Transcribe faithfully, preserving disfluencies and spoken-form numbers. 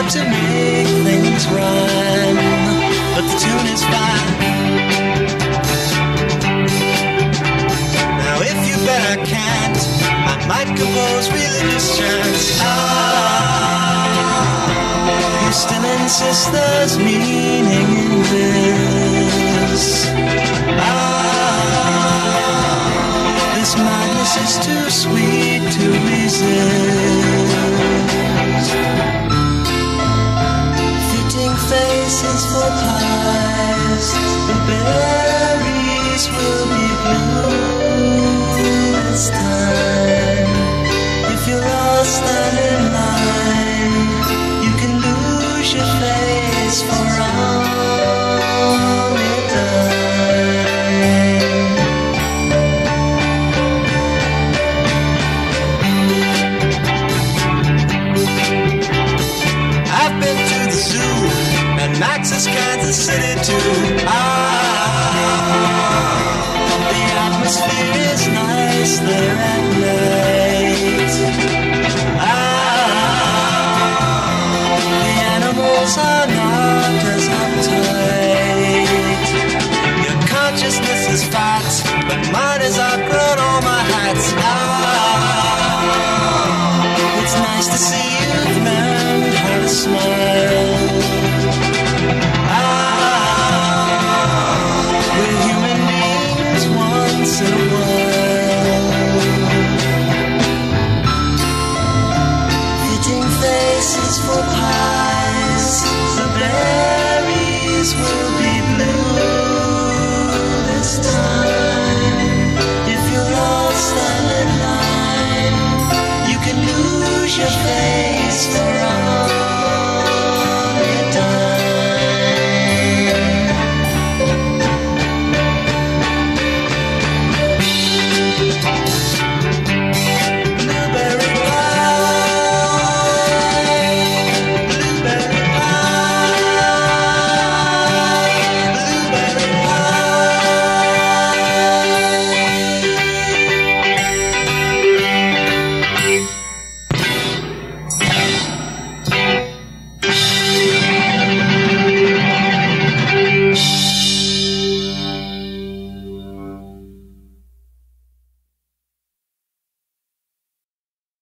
to make things rhyme, but the tune is fine. Now if you bet I can't, I might compose religious chants. Ah, you still insist there's meaning in this. Ah, this madness is too sweet to resist. Fitting faces for pies, the berries will be blue this time. If you're lost and in line, you can lose your face for all it died. I've been to the zoo and Max's Kansas City too. Ah, the atmosphere is nice there at night. Ah, the animals are not as uptight. Your consciousness is fat, but mine has outgrown all my hats. Ah, it's nice to see you've learned how to smile. Ah, we're human beings once in a while. Fitting faces for pies, the berries will be blue this time. If you're lost and in line, you can lose your face for all